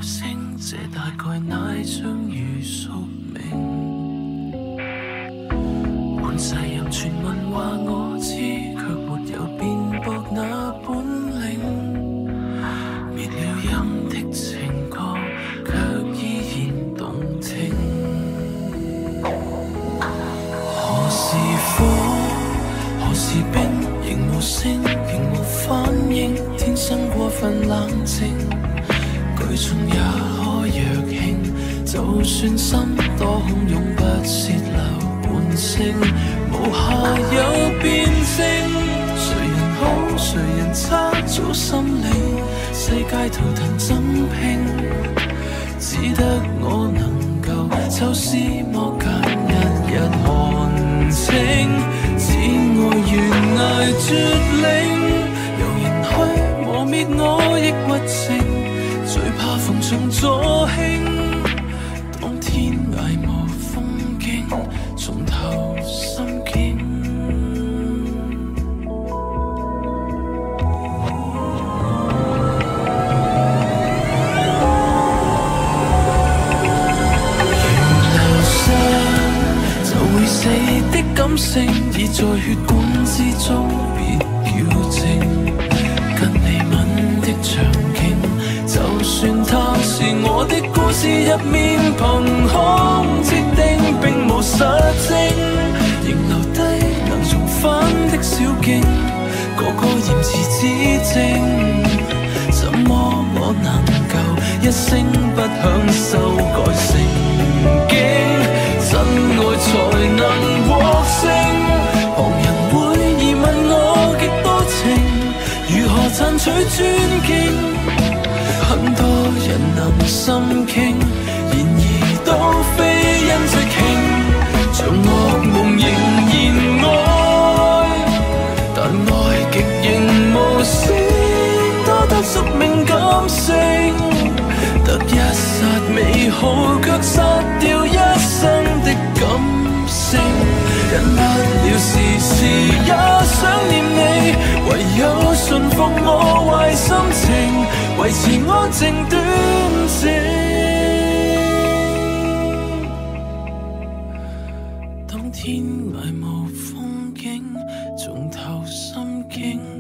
聲，這大概乃將如宿命。換世人傳聞話我知，卻沒有辯駁那本領。滅了音的情歌，卻依然動聽。何時火，何時冰，仍無聲，仍無反應，天生過分冷靜。舉重也可若輕，就算心多洶湧，不洩漏半聲，無下有辯證。誰人好，誰人差，早心理，世界圖騰怎拼？只得我能夠抽絲剝繭，日日看清。只愛懸崖絕嶺，由人去磨滅我抑鬱症。最怕逢場助興，當天涯無風景，從頭心驚。緣流失就會死的感性，已在血管之中，別矯正。跟你吻的場景，就算它是我的故事入面憑空設定，並無實證，仍留低能重返的小徑，個個嚴詞指正。怎麼我能夠一聲不響修改聖經？真愛才能獲勝，旁人會疑問我極多情，如何賺取尊敬？很多人能心傾，然而都非因直興，像惡夢仍然愛，但愛極仍無聲，多得宿命感性，得一剎美好，卻殺掉一生的感性。忍不了時時也想念你，唯有馴服我壞心情，維持安靜端正。當天涯無風景，從頭心驚。